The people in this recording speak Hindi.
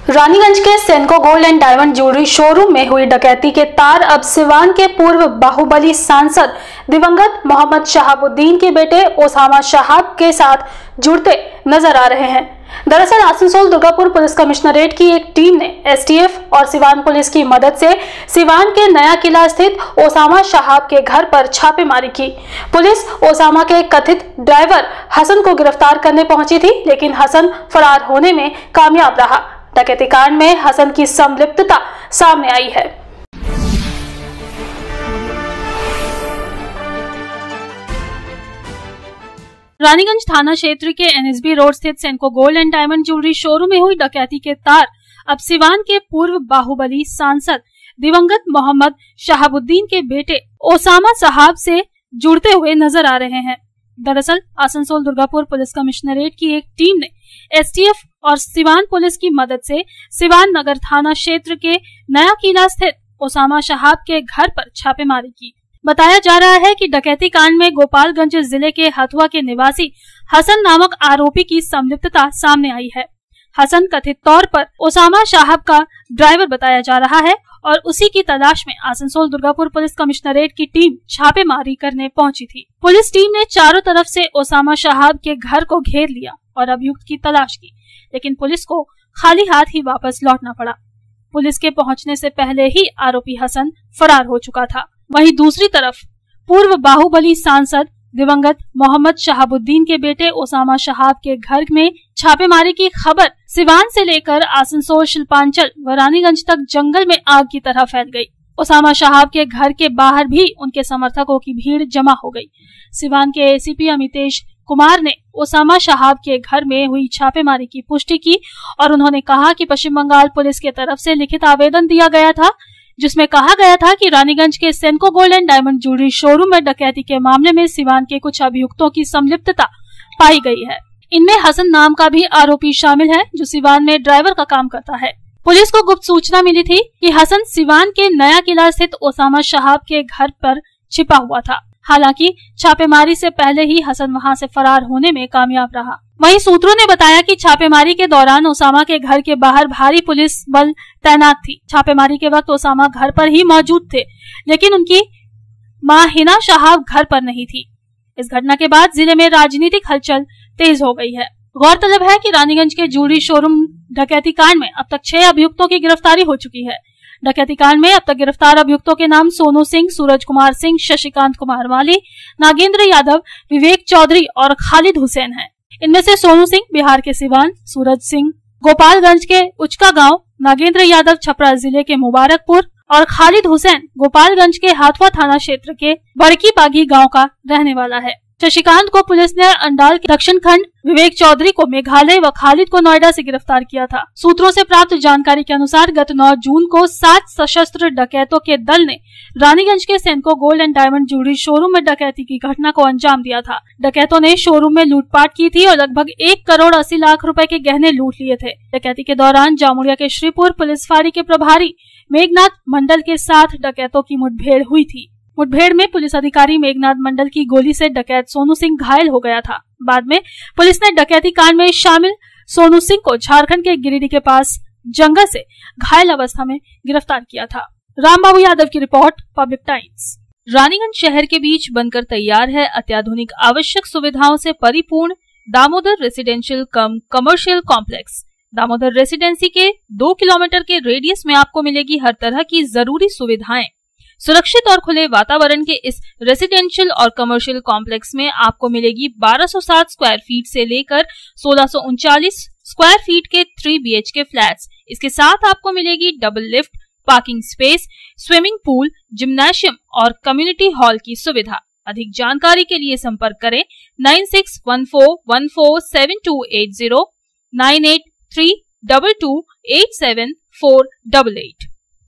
रानीगंज के Senco gold and diamond jewellery showroom में हुई डकैती के तार अब सिवान के पूर्व बाहुबली सांसद दिवंगत मोहम्मद शहाबुद्दीन के बेटे ओसामा शहाब के साथ जुड़ते नजर आ रहे हैं। दरअसल आसनसोल दुर्गापुर पुलिस कमिश्नरेट की एक टीम ने एसटीएफ और सिवान पुलिस की मदद से सिवान के नया किला स्थित ओसामा शहाब के घर पर छापेमारी की। पुलिस ओसामा के कथित ड्राइवर हसन को गिरफ्तार करने पहुंची थी, लेकिन हसन फरार होने में कामयाब रहा। डकैती कांड में हसन की संलिप्तता सामने आई है। रानीगंज थाना क्षेत्र के एनएसबी रोड स्थित Senco gold and diamond jewellery showroom में हुई डकैती के तार अब सिवान के पूर्व बाहुबली सांसद दिवंगत मोहम्मद शहाबुद्दीन के बेटे ओसामा शहाब से जुड़ते हुए नजर आ रहे हैं। दरअसल आसनसोल दुर्गापुर पुलिस कमिश्नरेट की एक टीम ने एसटीएफ और सिवान पुलिस की मदद से सिवान नगर थाना क्षेत्र के नया किला स्थित ओसामा शहाब के घर पर छापेमारी की। बताया जा रहा है कि डकैती कांड में गोपालगंज जिले के हथुआ के निवासी हसन नामक आरोपी की संलिप्तता सामने आई है। हसन कथित तौर पर ओसामा शहाब का ड्राइवर बताया जा रहा है और उसी की तलाश में आसनसोल दुर्गापुर पुलिस कमिश्नरेट की टीम छापेमारी करने पहुंची थी। पुलिस टीम ने चारों तरफ से ओसामा शहाब के घर को घेर लिया और अभियुक्त की तलाश की, लेकिन पुलिस को खाली हाथ ही वापस लौटना पड़ा। पुलिस के पहुंचने से पहले ही आरोपी हसन फरार हो चुका था। वहीं दूसरी तरफ पूर्व बाहुबली सांसद दिवंगत मोहम्मद शहाबुद्दीन के बेटे ओसामा शहाब के घर में छापेमारी की खबर सिवान से लेकर आसनसोल, शिल्पांचल व रानीगंज तक जंगल में आग की तरह फैल गई। ओसामा शहाब के घर के बाहर भी उनके समर्थकों की भीड़ जमा हो गई। सिवान के एसीपी अमितेश कुमार ने ओसामा शहाब के घर में हुई छापेमारी की पुष्टि की और उन्होंने कहा कि पश्चिम बंगाल पुलिस के तरफ से लिखित आवेदन दिया गया था, जिसमें कहा गया था कि रानीगंज के Senco gold and diamond jewellery showroom में डकैती के मामले में सिवान के कुछ अभियुक्तों की संलिप्तता पाई गई है। इनमें हसन नाम का भी आरोपी शामिल है, जो सिवान में ड्राइवर का काम करता है। पुलिस को गुप्त सूचना मिली थी कि हसन सिवान के नया किला स्थित ओसामा शहाब के घर पर छिपा हुआ था। हालांकि छापेमारी से पहले ही हसन वहां से फरार होने में कामयाब रहा। वहीं सूत्रों ने बताया कि छापेमारी के दौरान ओसामा के घर के बाहर भारी पुलिस बल तैनात थी। छापेमारी के वक्त ओसामा घर पर ही मौजूद थे, लेकिन उनकी मां हिना शहाब घर पर नहीं थी। इस घटना के बाद जिले में राजनीतिक हलचल तेज हो गई है। गौरतलब है कि रानीगंज के ज्वेलरी शोरूम डकैती कांड में अब तक 6 अभियुक्तों की गिरफ्तारी हो चुकी है। डकैती कांड में अब तक गिरफ्तार अभियुक्तों के नाम सोनू सिंह, सूरज कुमार सिंह, शशिकांत कुमार वाली, नागेंद्र यादव, विवेक चौधरी और खालिद हुसैन हैं। इनमें से सोनू सिंह बिहार के सिवान, सूरज सिंह गोपालगंज के उचका गांव, नागेंद्र यादव छपरा जिले के मुबारकपुर और खालिद हुसैन गोपालगंज के हाथुआ थाना क्षेत्र के बड़की पागी गांव का रहने वाला है। शशिकांत को पुलिस ने अंडाल के दक्षिण खंड, विवेक चौधरी को मेघालय व खालिद को नोएडा से गिरफ्तार किया था। सूत्रों से प्राप्त जानकारी के अनुसार गत 9 जून को 7 सशस्त्र डकैतों के दल ने रानीगंज के Senco gold and diamond jewellery showroom में डकैती की घटना को अंजाम दिया था। डकैतों ने शोरूम में लूटपाट की थी और लगभग 1 करोड़ 80 लाख रुपए के गहने लूट लिए थे। डकैती के दौरान जामुड़िया के श्रीपुर पुलिस फाঁড়ी के प्रभारी मेघनाथ मंडल के साथ डकैतों की मुठभेड़ हुई थी। मुठभेड़ में पुलिस अधिकारी मेघनाथ मंडल की गोली से डकैत सोनू सिंह घायल हो गया था। बाद में पुलिस ने डकैती कांड में शामिल सोनू सिंह को झारखंड के गिरिडीह के पास जंगल से घायल अवस्था में गिरफ्तार किया था। रामबाबू यादव की रिपोर्ट, पब्लिक टाइम्स। रानीगंज शहर के बीच बनकर तैयार है अत्याधुनिक आवश्यक सुविधाओं से परिपूर्ण Damodar residential cum commercial complex. Damodar residency के 2 किलोमीटर के रेडियस में आपको मिलेगी हर तरह की जरूरी सुविधाएं। सुरक्षित और खुले वातावरण के इस रेसिडेंशियल और कमर्शियल कॉम्प्लेक्स में आपको मिलेगी 1260 स्क्वायर फीट से लेकर 1639 स्क्वायर फीट के 3 BHK फ्लैट्स। इसके साथ आपको मिलेगी double lift, parking space, swimming pool, gymnasium और कम्युनिटी हॉल की सुविधा। अधिक जानकारी के लिए संपर्क करें 9614147280, 9832287488।